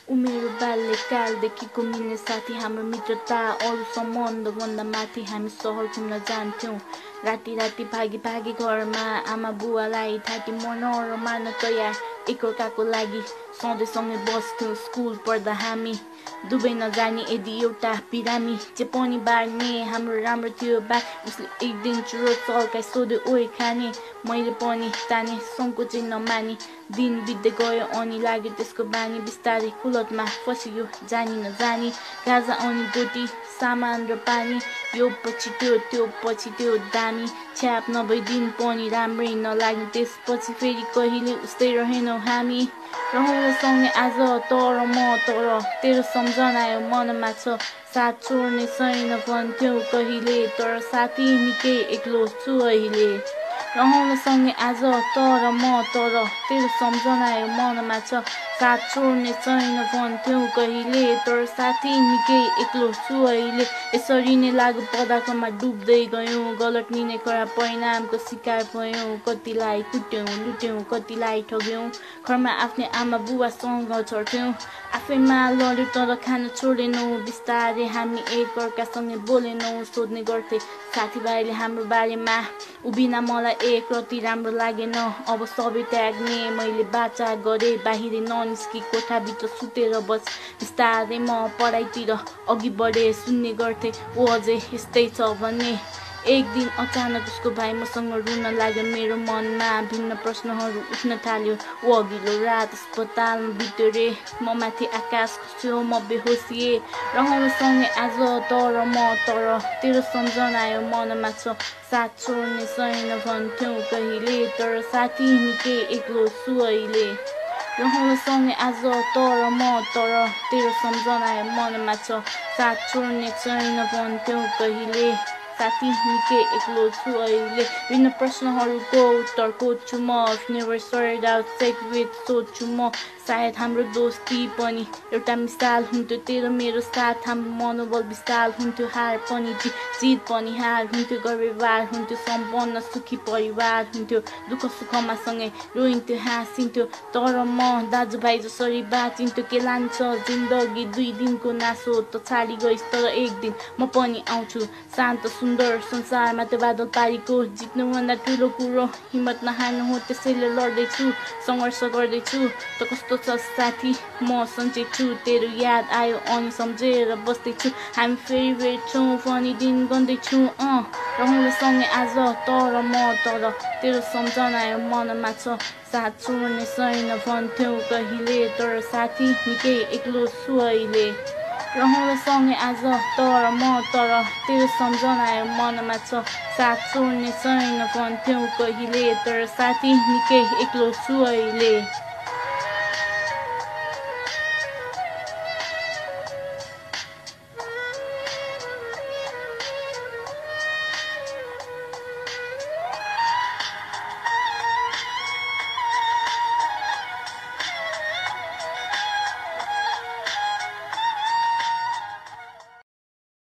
उमेर बाल्यकालदेखिको मिल्ने साथी हाम्रो मित्रता अरू सम्बन्धभन्दा माथि। हामी सहर घुम्न जान्थ्यौँ राति राति भागी भागी घरमा आमा बुवालाई थाटी मर्न र मार्न तयार। एकअर्काको लागि सधैँ सँगै बस्थ्यौँ। स्कुल पढ्दा हामी दुबई नजाने यदि एउटा बिरामी जे पनि बार्ने हाम्रो राम्रो थियो बा। उसले एक दिन चुरो चल्काइ सोध्यो ओइ खाने, मैले पनि ताने सङ्कोचै नमानी। दिन बित्दै गयो अनि लाग्यो त्यसको बानी, बिस्तारै कुलतमा फसियो जानी नजानी। गाजा अनि गोटी सामान र पानी, यो पछि त्यो पछि त्यो दामी। छ्याप नभई दिन पनि राम्रै नलाग्ने, त्यसपछि फेरि कहिले उस्तै रहेनौ हामी। रहौँ सँगै आज तर तेरो सम्झना आयो मनमा छ। साथ छोड्ने छैन भन्थ्यौ कहिले, तर साथी निकै एक्लो छु अहिले। रहौँ सँगै आज तर तेरो सम्झना आयो मनमा छ। साथ छोड्ने छैन भन्थ्यौ कहिले, तर साथी निकै एक्लो छु अहिले। यसरी नै लागु पदार्थमा डुब्दै गयौँ, गलत निर्णय खराब परिणामको शिकार भयौँ। कतिलाई कुट्यौँ लुट्यौँ, कतिलाई ठग्यौँ, घरमा आफ्नै आमा बुवासँग छर्थ्यौँ। आफैमा लड्यौँ तर खान छोडेनौँ, बिस्तारै हामी एकअर्कासँगै बोलेनौँ। सोध्ने गर्थे साथीभाइले हाम्रो बारेमा, उभिना मलाई एक रति राम्रो लागेन। अब सबै त्याग्ने मैले बाचा गरेँ, बाहिरै ननिस्की कोठाभित्र सुतेर बस। बिस्तारै म पढाइतिर अघि बढेँ, सुन्ने गर्थे ऊ अझै यस्तै छ भन्ने। एक दिन अचानक उसको भाइ मसँग रुन लाग्यो, मेरो मनमा भिन्न प्रश्नहरू उठ्न थाल्यो। ऊ अघिल्लो रात अस्पतालमा बित्यो रे, म माथि आकाश खस्यो म बेहोसिएँ। रहौँ सँगै आज तर तेरो सम्झना आयो मनमा छ। साथ छोड्ने छैन भन्थ्यौ कहिले, तर साथी निकै एक्लो छु अहिले। रहौँ सँगै आज तर तेरो सम्झना आयो मनमा छ। साथ छोड्ने छैन भन्थ्यौ कहिले, साथी निकै एक्लो छु अहिले। विभिन्न प्रश्नहरूको उत्तर खोज्छु म, नेभर सॉर्ट आउट सेक विथ सोध्छु म। सायद हाम्रो दोस्ती पनि एउटा मिसाल हुन्थ्यो, तेरो मेरो साथ हाम्रो मनोबल विशाल हुन्थ्यो। हार पनि जित पनि हार हुन्थ्यो, गर्वव्यवहार हुन्थ्यो, सम्पन्न सुखी परिवार हुन्थ्यो। दुःख सुखमा सँगै रोइन्थ्यो हाँसिन्थ्यो, तर म दाजुभाइ जसरी बाँचिन्थ्यो। के लान्छ जिन्दगी दुई दिनको नासो, त छाडी गइस् तर एक दिन म पनि आउँछु। शान्त सुन्दर संसारमा त्यो बादल पारीको, जित्नुभन्दा ठुलो कुरो हिम्मत नहार्नु हो, त्यसैले लड्दैछु सङ्घर्ष गर्दैछु। त कस्तो छ साथी म सन्चै छु, तेरो याद आयो अनि सम्झेर बस्दैछु। हामी फेरि भेट्छौँ पनि दिन गन्दैछु। रहौँ सँगै आज तर तेरो सम्झना आयो मनमा छ। साथ छोड्ने छैन भन्थ्यौ कहिले, तर साथी निकै एक्लो छु अहिले। रहौँ सँगै आज तर तेरो सम्झना आयो मनमा छ। साथ छोड्ने छैन भन्थ्यौ कहिले, तर साथी निकै एक्लो छु अहिले।